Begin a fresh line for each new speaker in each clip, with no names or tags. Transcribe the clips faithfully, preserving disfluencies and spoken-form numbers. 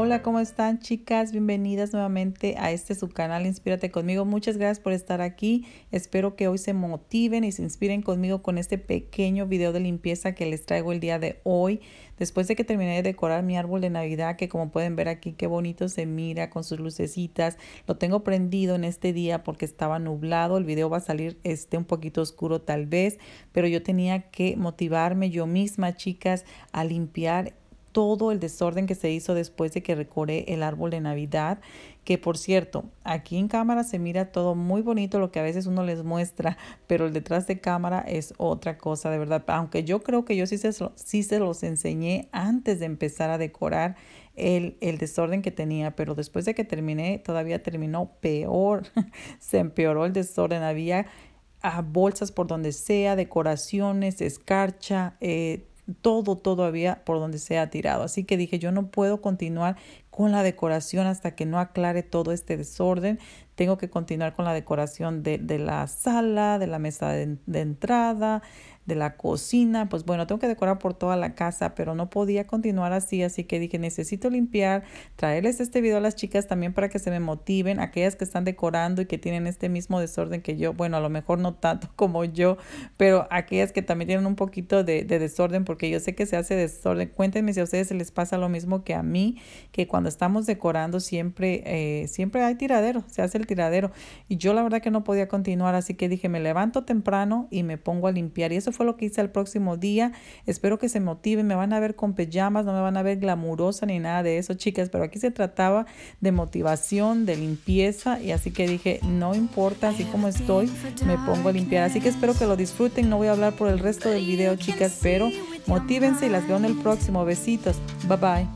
Hola, ¿cómo están, chicas? Bienvenidas nuevamente a este su canal Inspírate Conmigo. Muchas gracias por estar aquí. Espero que hoy se motiven y se inspiren conmigo con este pequeño video de limpieza que les traigo el día de hoy. Después de que terminé de decorar mi árbol de Navidad, que como pueden ver aquí, qué bonito se mira con sus lucecitas. Lo tengo prendido en este día porque estaba nublado. El video va a salir este un poquito oscuro tal vez, pero yo tenía que motivarme yo misma, chicas, a limpiar todo el desorden que se hizo después de que decoré el árbol de Navidad, que por cierto, aquí en cámara se mira todo muy bonito, lo que a veces uno les muestra, pero el detrás de cámara es otra cosa, de verdad. Aunque yo creo que yo sí se, sí se los enseñé antes de empezar a decorar el, el desorden que tenía, pero después de que terminé, todavía terminó peor. Se empeoró el desorden, había ah, bolsas por donde sea, decoraciones, escarcha, eh, todo, todo había por donde se ha tirado. Así que dije, yo no puedo continuar con la decoración hasta que no aclare todo este desorden. Tengo que continuar con la decoración de, de la sala, de la mesa de, de entrada, de la cocina. Pues bueno, tengo que decorar por toda la casa, pero no podía continuar así. Así que dije, necesito limpiar, traerles este video a las chicas también para que se me motiven. Aquellas que están decorando y que tienen este mismo desorden que yo. Bueno, a lo mejor no tanto como yo, pero aquellas que también tienen un poquito de, de desorden, porque yo sé que se hace desorden. Cuéntenme si a ustedes se les pasa lo mismo que a mí, que cuando estamos decorando siempre, eh, siempre hay tiradero, se hace el tiradero. Y yo la verdad que no podía continuar, así que dije, me levanto temprano y me pongo a limpiar. Y eso fue lo que hice el próximo día. Espero que se motiven. Me van a ver con pijamas, no me van a ver glamurosa ni nada de eso, chicas, pero aquí se trataba de motivación, de limpieza, y así que dije, no importa, así como estoy, me pongo a limpiar. Así que espero que lo disfruten. No voy a hablar por el resto del video, chicas, pero motívense y las veo en el próximo. Besitos. Bye bye.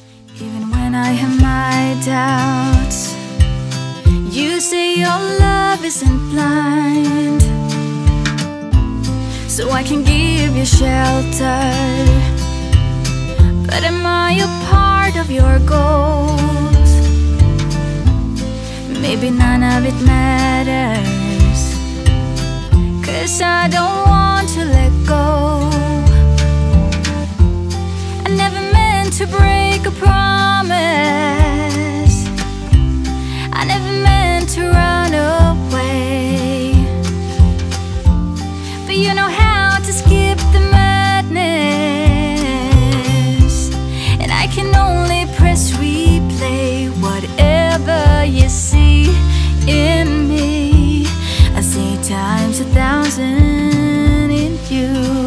Even when I have my doubts, you say your love isn't blind, so I can give you shelter. But am I a part of your goals? Maybe none of it matters, 'cause I don't want to let go. I never meant to break a promise, I never meant to run away, but you know how to skip the madness, and I can only press replay. Whatever you see in me, I see times a thousand in you.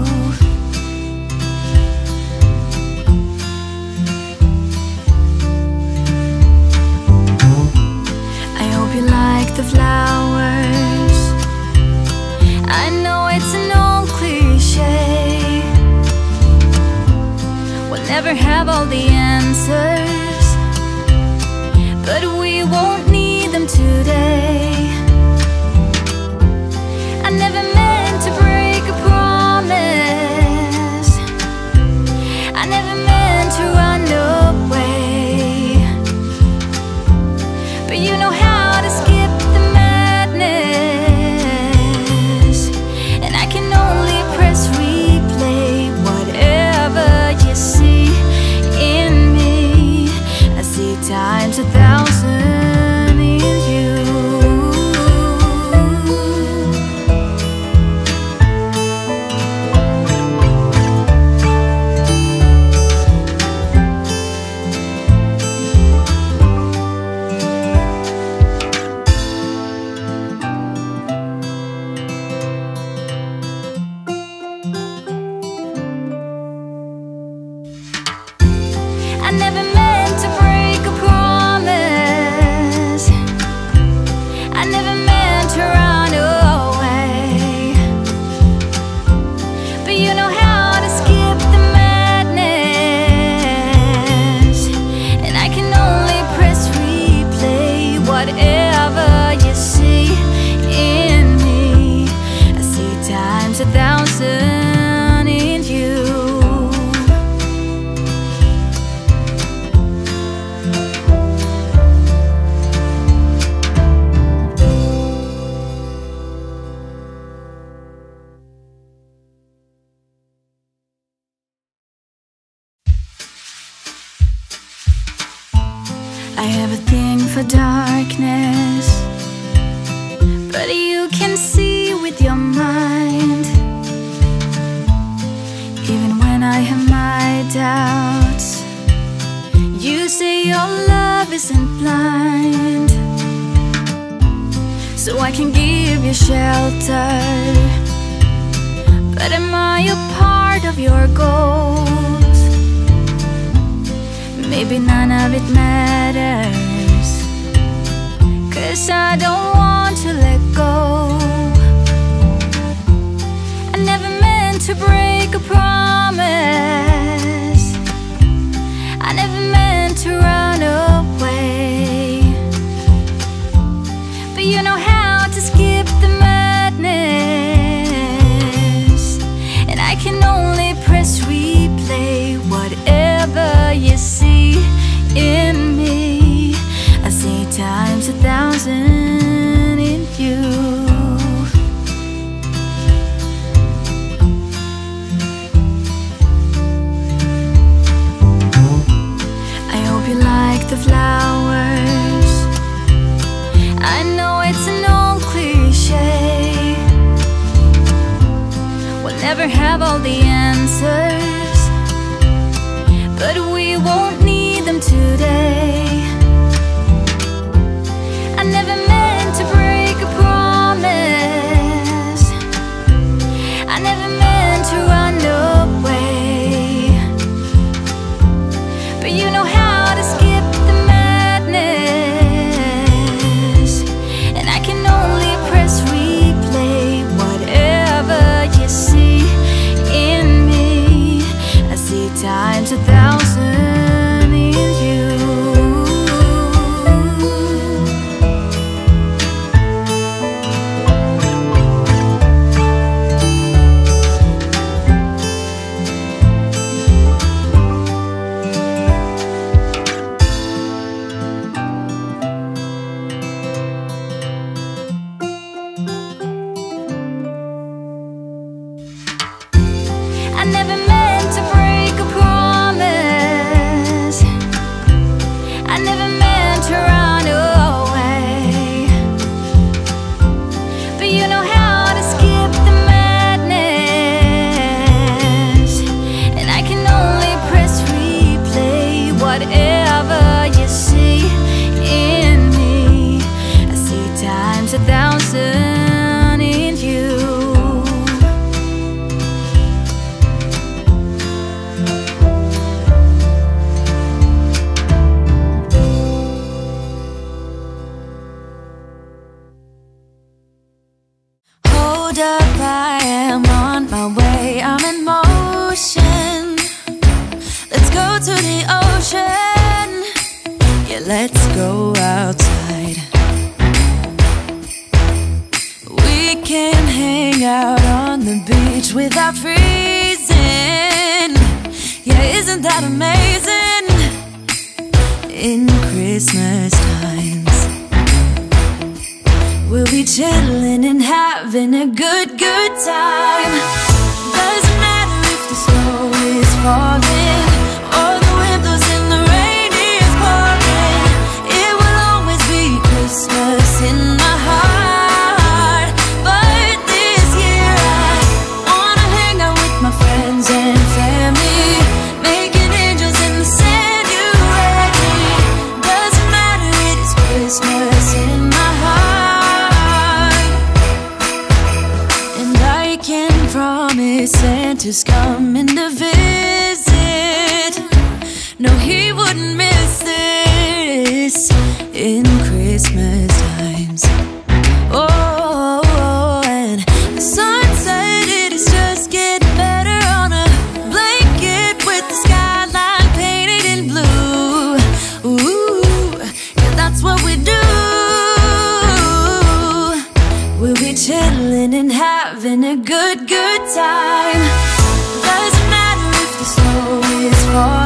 The flowers, I know it's an old cliche, we'll never have all the answers, but we won't need them today. I never meant to break a promise, I never meant to run away, but you know how to skip see in I have a thing for darkness, but you can see with your mind. Even when I have my doubts, you say your love isn't blind. So I can give you shelter, but am I a part of your goals? Maybe none of it matters, 'cause I don't want to let go. I never meant to break a promise, I never meant to run away. But you know how to skip the madness, and I can only press replay whatever you see in me. I see times a thousand in you. I hope you like the flowers. I know it's an old cliche, we'll never have all the answers, but we won't need them today. I never meant to break a promise, I never meant to run away. But you know how to skip the madness, and I can only press replay whatever you see in me. I see times a thousand in you. I never meant to break a promise, I never meant to run away. But you know how to skip the madness, and I can only press replay whatever you see in me. I see times a thousand in you.
Hold up, I am on my way, I'm in motion. Let's go to the ocean, yeah, let's go outside. We can hang out on the beach without freezing, yeah, isn't that amazing? In Christmas times, we'll be chillin' and having a good, good time. Doesn't matter if the snow is falling or the wind blows and the rain is pouring, it will always be Christmas in my heart. But this year I wanna hang out with my friends and family, making angels in the sand, you ready? Doesn't matter, it is Christmas in my heart. And I can promise Santa's coming to visit. No, he wouldn't miss this in Christmas times. Oh, and the sunset, it is just getting better on a blanket with the skyline painted in blue. Ooh, yeah, that's what we do. We'll be chillin' and having a good, good time. Doesn't matter if the snow is falling